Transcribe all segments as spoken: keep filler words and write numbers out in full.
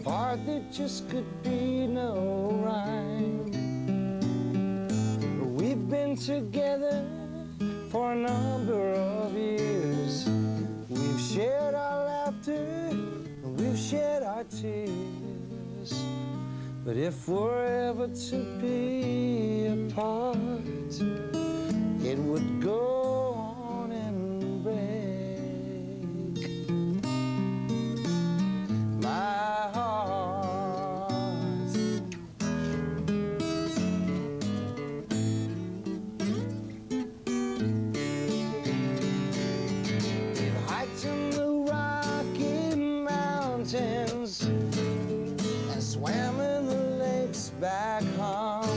apart there just could be no rhyme. We've been together for a number of years. We've shared our laughter, and we've shared our tears. But if we're ever to be apart, it would go on and break my heart. We've hiked in the Rocky Mountains and swam in the lakes back home,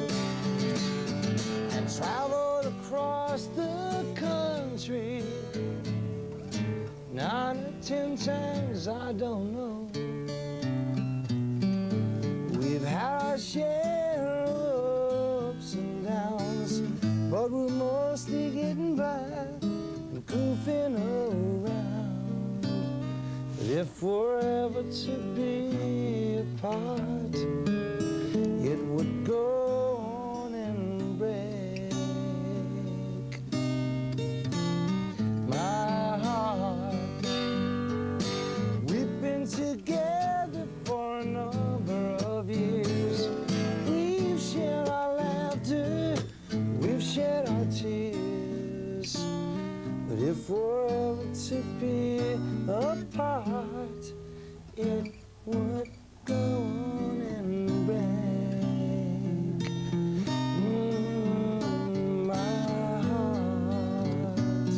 and traveled across the country nine or ten times, I don't know. We've had our share of ups and downs, but we're mostly getting by and goofing around. But if we're ever to be apart, it would go on and break my heart. We've been together for a number of years. We've shared our laughter, we've shared our tears. But if we're ever to be apart, it would go on and break mm, my heart.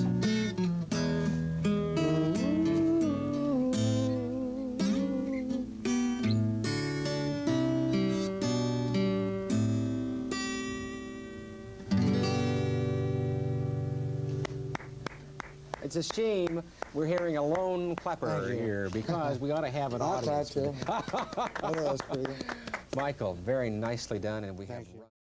It's a shame we're hearing a lone clapper here, because we ought to have an I'll audience. try to. I know that's pretty good. Michael, very nicely done, and we Thank have. you.